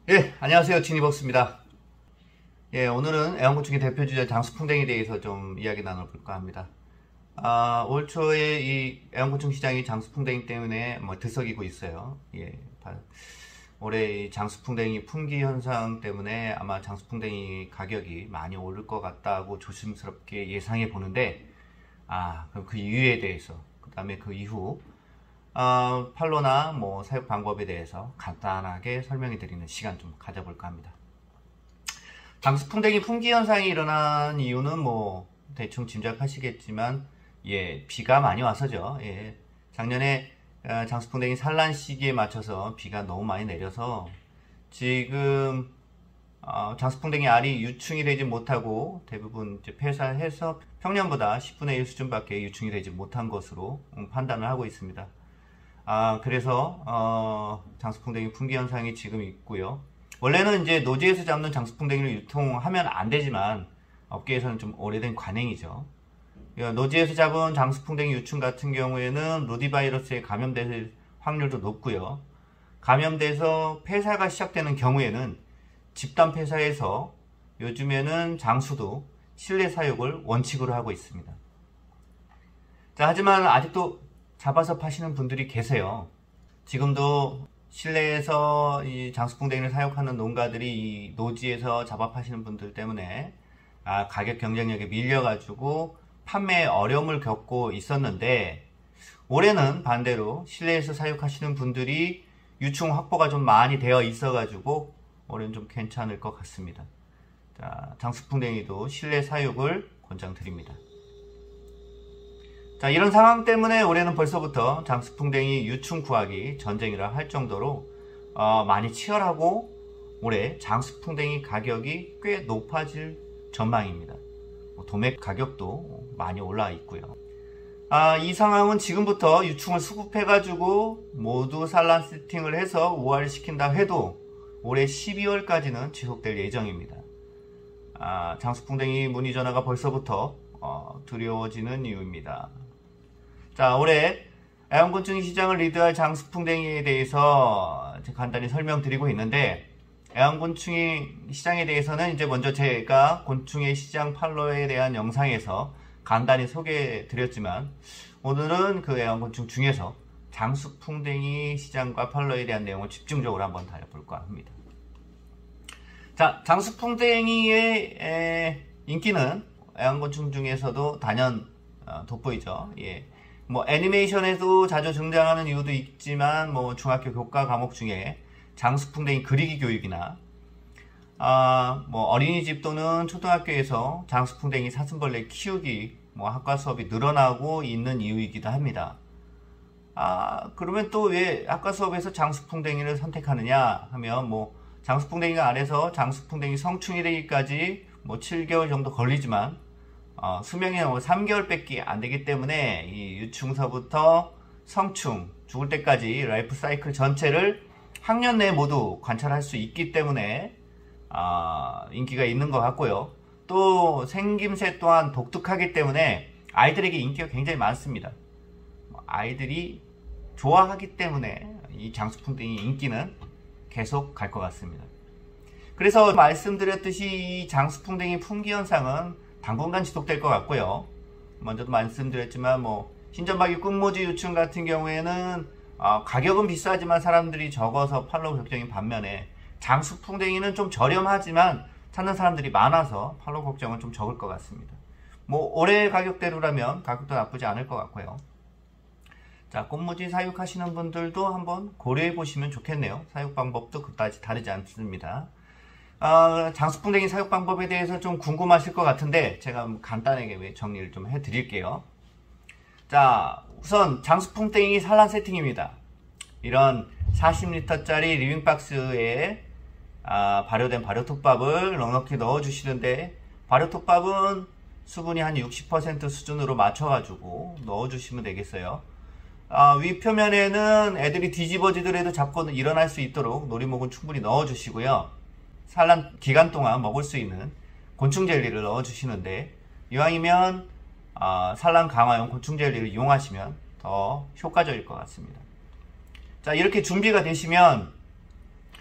예, 안녕하세요. 지니벅스입니다. 예, 오늘은 애완곤충의 대표주자 장수풍뎅이에 대해서 좀 이야기 나눠볼까 합니다. 올 초에 이 애완곤충 시장이 장수풍뎅이 때문에 들썩이고 있어요. 예, 올해 이 장수풍뎅이 품귀 현상 때문에 아마 장수풍뎅이 가격이 많이 오를 것 같다고 조심스럽게 예상해 보는데, 그럼 그 이유에 대해서, 그 다음에 그 이후, 판로나 사육 방법에 대해서 간단하게 설명해 드리는 시간 좀 가져볼까 합니다. 장수풍뎅이 품귀 현상이 일어난 이유는 대충 짐작하시겠지만, 예, 비가 많이 와서죠. 예, 작년에 장수풍뎅이 산란 시기에 맞춰서 비가 너무 많이 내려서 지금 장수풍뎅이 알이 유충이 되지 못하고 대부분 이제 폐사해서 평년보다 10분의 1 수준밖에 유충이 되지 못한 것으로 판단을 하고 있습니다. 그래서 장수풍뎅이 품귀 현상이 지금 있고요. 원래는 이제 노지에서 잡는 장수풍뎅이를 유통하면 안 되지만 업계에서는 좀 오래된 관행이죠. 노지에서 잡은 장수풍뎅이 유충 같은 경우에는 루디바이러스에 감염될 확률도 높고요. 감염돼서 폐사가 시작되는 경우에는 집단 폐사해서 요즘에는 장수도 실내 사육을 원칙으로 하고 있습니다. 자, 하지만 아직도 잡아서 파시는 분들이 계세요. 지금도 실내에서 이 장수풍뎅이를 사육하는 농가들이 이 노지에서 잡아 파시는 분들 때문에 가격 경쟁력에 밀려가지고 판매에 어려움을 겪고 있었는데, 올해는 반대로 실내에서 사육하시는 분들이 유충 확보가 좀 많이 되어 있어가지고 올해는 좀 괜찮을 것 같습니다. 자, 장수풍뎅이도 실내 사육을 권장드립니다. 자, 이런 상황 때문에 올해는 벌써부터 장수풍뎅이 유충 구하기 전쟁이라 할 정도로 많이 치열하고 올해 장수풍뎅이 가격이 꽤 높아질 전망입니다. 도매 가격도 많이 올라 있고요. 이 상황은 지금부터 유충을 수급해가지고 모두 산란 세팅을 해서 5할 시킨다 해도 올해 12월까지는 지속될 예정입니다. 장수풍뎅이 문의 전화가 벌써부터 두려워지는 이유입니다. 자, 올해 애완곤충 시장을 리드할 장수풍뎅이에 대해서 간단히 설명드리고 있는데, 애완곤충이 시장에 대해서는 이제 먼저 제가 곤충의 시장 판로에 대한 영상에서 간단히 소개해 드렸지만, 오늘은 그 애완곤충 중에서 장수풍뎅이 시장과 판로에 대한 내용을 집중적으로 한번 다뤄볼까 합니다. 자, 장수풍뎅이의 인기는 애완곤충 중에서도 단연 돋보이죠. 예. 애니메이션에도 자주 등장하는 이유도 있지만, 중학교 교과 과목 중에 장수풍뎅이 그리기 교육이나, 어린이집 또는 초등학교에서 장수풍뎅이 사슴벌레 키우기, 학과 수업이 늘어나고 있는 이유이기도 합니다. 그러면 또 왜 학과 수업에서 장수풍뎅이를 선택하느냐 하면, 장수풍뎅이가 알에서 장수풍뎅이 성충이 되기까지 7개월 정도 걸리지만, 수명이 3개월밖에 안 되기 때문에 이 유충서부터 성충, 죽을 때까지 라이프 사이클 전체를 학년 내에 모두 관찰할 수 있기 때문에 인기가 있는 것 같고요. 또 생김새 또한 독특하기 때문에 아이들에게 인기가 굉장히 많습니다. 아이들이 좋아하기 때문에 이 장수풍뎅이 인기는 계속 갈 것 같습니다. 그래서 말씀드렸듯이 이 장수풍뎅이 품귀 현상은 당분간 지속될 것 같고요. 먼저도 말씀드렸지만 흰점박이 끝모지 유충 같은 경우에는 가격은 비싸지만 사람들이 적어서 팔로우 걱정인 반면에, 장수풍뎅이는 좀 저렴하지만 찾는 사람들이 많아서 팔로우 걱정은 좀 적을 것 같습니다. 올해 가격대로라면 가격도 나쁘지 않을 것 같고요. 자, 꽃무지 사육하시는 분들도 한번 고려해 보시면 좋겠네요. 사육 방법도 그다지 다르지 않습니다. 장수풍뎅이 사육 방법에 대해서 좀 궁금하실 것 같은데 제가 간단하게 정리를 좀 해드릴게요. 자, 우선 장수풍뎅이 산란 세팅입니다. 이런 40리터짜리 리빙박스에 발효된 발효톱밥을 넉넉히 넣어주시는데, 발효톱밥은 수분이 한 60% 수준으로 맞춰가지고 넣어주시면 되겠어요. 윗표면에는 애들이 뒤집어지더라도 잡고 일어날 수 있도록 놀이목은 충분히 넣어주시고요. 산란 기간 동안 먹을 수 있는 곤충 젤리를 넣어주시는데, 이왕이면 산란 강화용 곤충 젤리를 이용하시면 더 효과적일 것 같습니다. 자, 이렇게 준비가 되시면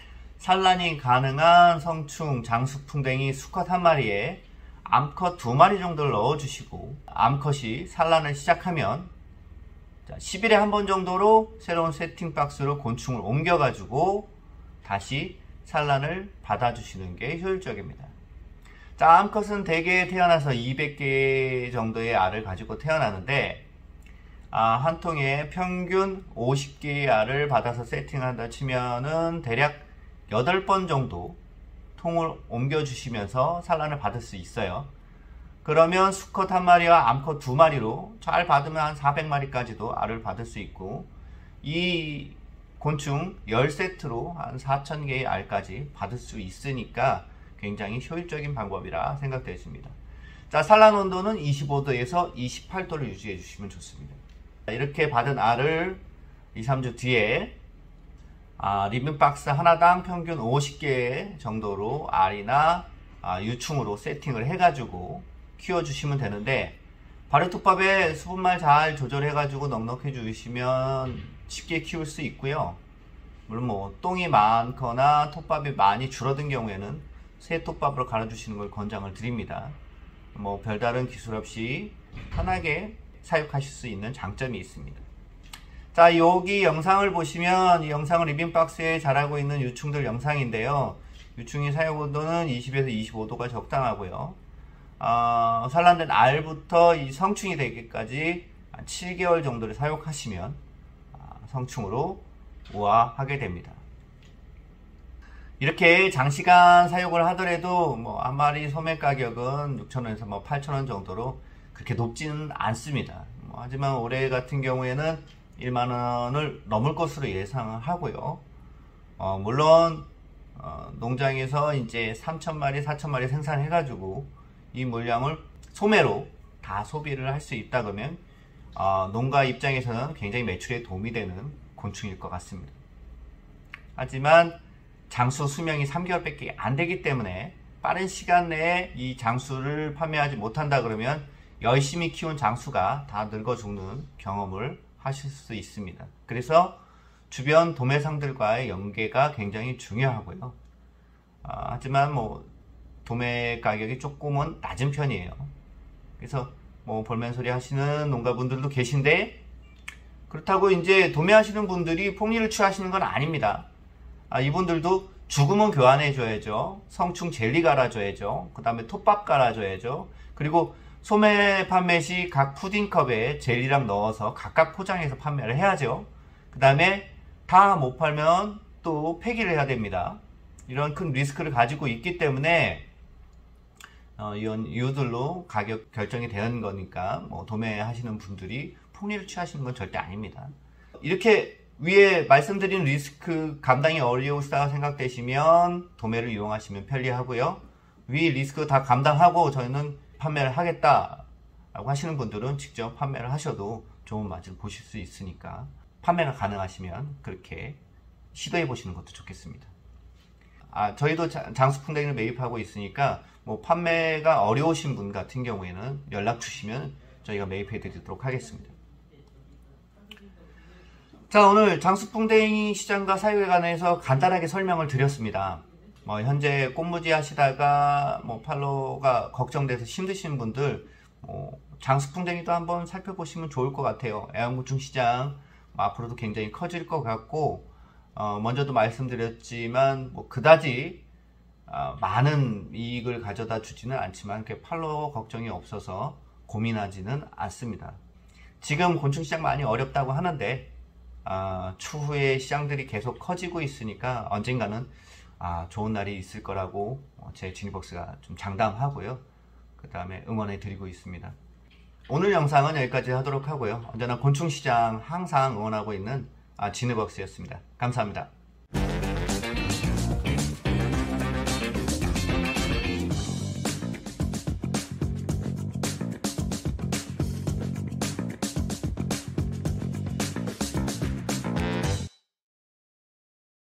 산란이 가능한 성충 장수풍뎅이 수컷 한 마리에 암컷 2마리 정도를 넣어주시고, 암컷이 산란을 시작하면 10일에 한 번 정도로 새로운 세팅 박스로 곤충을 옮겨가지고 다시 산란을 받아주시는 게 효율적입니다. 자, 암컷은 대개 태어나서 200개 정도의 알을 가지고 태어나는데, 한 통에 평균 50개의 알을 받아서 세팅한다 치면은 대략 8번 정도 통을 옮겨주시면서 산란을 받을 수 있어요. 그러면 수컷 한 마리와 암컷 2마리로 잘 받으면 한 400마리까지도 알을 받을 수 있고, 이 곤충 10세트로 한 4000개의 알까지 받을 수 있으니까 굉장히 효율적인 방법이라 생각되십니다. 자, 산란 온도는 25도에서 28도를 유지해 주시면 좋습니다. 이렇게 받은 알을 2, 3주 뒤에 리빙박스 하나당 평균 50개 정도로 알이나 유충으로 세팅을 해가지고 키워주시면 되는데, 발효톱밥에 수분말 잘 조절해가지고 넉넉해 주시면 쉽게 키울 수 있고요. 물론 뭐 똥이 많거나 톱밥이 많이 줄어든 경우에는 새 톱밥으로 갈아주시는 걸 권장을 드립니다. 뭐 별다른 기술 없이 편하게 사육하실 수 있는 장점이 있습니다. 자, 여기 영상을 보시면 이 영상은 리빙박스에 자라고 있는 유충들 영상인데요. 유충이 사육 온도는 20에서 25도가 적당하고요. 산란된 알부터 이 성충이 되기까지 7개월 정도를 사육하시면 성충으로 우아하게 됩니다. 이렇게 장시간 사육을 하더라도 뭐 한 마리 소매 가격은 6,000원에서 뭐 8,000원 정도로 그렇게 높지는 않습니다. 하지만 올해 같은 경우에는 1만원을 넘을 것으로 예상을 하고요. 물론 농장에서 이제 3,000마리, 4,000마리 생산해가지고 이 물량을 소매로 다 소비를 할 수 있다 그러면 농가 입장에서는 굉장히 매출에 도움이 되는 곤충일 것 같습니다. 하지만 장수 수명이 3개월밖에 안 되기 때문에 빠른 시간 내에 이 장수를 판매하지 못한다 그러면 열심히 키운 장수가 다 늙어 죽는 경험을 하실 수 있습니다. 그래서 주변 도매상들과의 연계가 굉장히 중요하고요. 하지만 뭐 도매 가격이 조금은 낮은 편이에요. 그래서 뭐 볼멘소리 하시는 농가분들도 계신데, 그렇다고 이제 도매하시는 분들이 폭리를 취하시는 건 아닙니다. 이분들도 죽으면 교환해 줘야죠. 성충 젤리 갈아줘야죠. 그 다음에 톱밥 갈아줘야죠. 그리고 소매 판매 시 각 푸딩컵에 젤리랑 넣어서 각각 포장해서 판매를 해야죠. 그 다음에 다 못 팔면 또 폐기를 해야 됩니다. 이런 큰 리스크를 가지고 있기 때문에 이런 이유들로 가격 결정이 되는 거니까 뭐 도매하시는 분들이 폭리를 취하시는 건 절대 아닙니다. 이렇게 위에 말씀드린 리스크 감당이 어려우시다고 생각되시면 도매를 이용하시면 편리하고요. 위 리스크 다 감당하고 저희는 판매를 하겠다라고 하시는 분들은 직접 판매를 하셔도 좋은 맛을 보실 수 있으니까 판매가 가능하시면 그렇게 시도해 보시는 것도 좋겠습니다. 저희도 장수풍뎅이를 매입하고 있으니까 뭐 판매가 어려우신 분 같은 경우에는 연락 주시면 저희가 매입해 드리도록 하겠습니다. 자, 오늘 장수풍뎅이 시장과 사육에 관해서 간단하게 설명을 드렸습니다. 현재 꽃무지 하시다가 팔로가 걱정돼서 힘드신 분들 장수풍뎅이도 한번 살펴보시면 좋을 것 같아요. 애완곤충 시장 앞으로도 굉장히 커질 것 같고, 먼저도 말씀드렸지만 그다지 많은 이익을 가져다 주지는 않지만 팔로 걱정이 없어서 고민하지는 않습니다. 지금 곤충시장 많이 어렵다고 하는데 추후에 시장들이 계속 커지고 있으니까 언젠가는 좋은 날이 있을 거라고 제 지니벅스가 좀 장담하고요. 그 다음에 응원해 드리고 있습니다. 오늘 영상은 여기까지 하도록 하고요. 언제나 곤충시장 항상 응원하고 있는 지니벅스였습니다. 감사합니다.